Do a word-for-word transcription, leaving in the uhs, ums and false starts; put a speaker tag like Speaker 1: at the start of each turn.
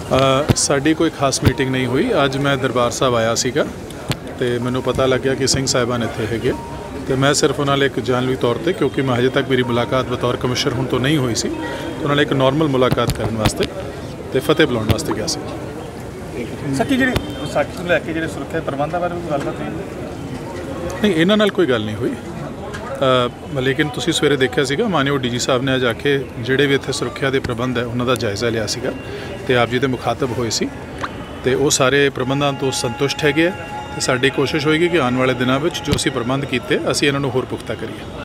Speaker 1: ਅ, ਸਾਡੀ ਕੋਈ ਖਾਸ ਮੀਟਿੰਗ ਨਹੀਂ ਹੋਈ। ਅੱਜ ਮੈਂ ਦਰਬਾਰ ਸਾਹਿਬ ਆਇਆ ਸੀਗਾ ਤੇ ਮੈਨੂੰ ਪਤਾ ਲੱਗਿਆ ਕਿ ਸਿੰਘ ਸਾਹਿਬਾਨ ਇੱਥੇ ਹੈਗੇ ਤੇ ਮੈਂ ਸਿਰਫ ਉਹਨਾਂ ਨਾਲ ਇੱਕ ਜਾਨਵੀ ਤੌਰ ਤੇ, ਕਿਉਂਕਿ ਮੈਂ ਹਜੇ ਤੱਕ ਮੇਰੀ ਮੁਲਾਕਾਤ ਬਤੌਰ ਕਮਿਸ਼ਨਰ ਹੁਣ ਤੋਂ ਨਹੀਂ ਹੋਈ ਸੀ, ਉਹਨਾਂ ਨਾਲ ਇੱਕ ਨਾਰਮਲ ਮੁਲਾਕਾਤ ਕਰਨ ਵਾਸਤੇ ਤੇ ਫਤਿਹ ਬੁਲਾਉਣ ਵਾਸਤੇ ਗਿਆ ਸੀ।
Speaker 2: ਸੱਚੀ ਜਿਹੜੀ ਵਿਸਾਖੀ ਨੂੰ ਲੈ ਕੇ ਜਿਹੜੇ ਸੁਰੱਖਿਆ ਪ੍ਰਬੰਧਾਂ ਬਾਰੇ ਕੋਈ ਗੱਲਬਾਤ ਹੋਈ
Speaker 1: ਨਹੀਂ, ਇਹਨਾਂ ਨਾਲ ਕੋਈ ਗੱਲ ਨਹੀਂ ਹੋਈ। ਲੇਕਿਨ ਤੁਸੀਂ ਸਵੇਰੇ ਦੇਖਿਆ ਸੀਗਾ ਮਾਨਯੋਗ ਡੀ ਜੀ ਸਾਹਿਬ ਨੇ ਅੱਜ ਆ ਕੇ ਜਿਹੜੇ ਵੀ ਇੱਥੇ ਸੁਰੱਖਿਆ ਦੇ ਪ੍ਰਬੰਧ ਹੈ ਉਹਨਾਂ ਦਾ ਜਾਇਜ਼ਾ ਲਿਆ ਸੀਗਾ ਤੇ ਆਪ ਜੀ ਦੇ ਮੁਖਾਤਬ ਹੋਏ ਸੀ ਤੇ ਉਹ ਸਾਰੇ ਪ੍ਰਬੰਧਾਂ ਤੋਂ ਸੰਤੁਸ਼ਟ ਹੈਗੇ ਆ ਤੇ ਸਾਡੀ ਕੋਸ਼ਿਸ਼ ਹੋਏਗੀ ਕਿ ਆਉਣ ਵਾਲੇ ਦਿਨਾਂ ਵਿੱਚ ਜੋ ਅਸੀਂ ਪ੍ਰਬੰਧ ਕੀਤੇ ਅਸੀਂ ਇਹਨਾਂ ਨੂੰ ਹੋਰ ਪੁਖਤਾ ਕਰੀਏ।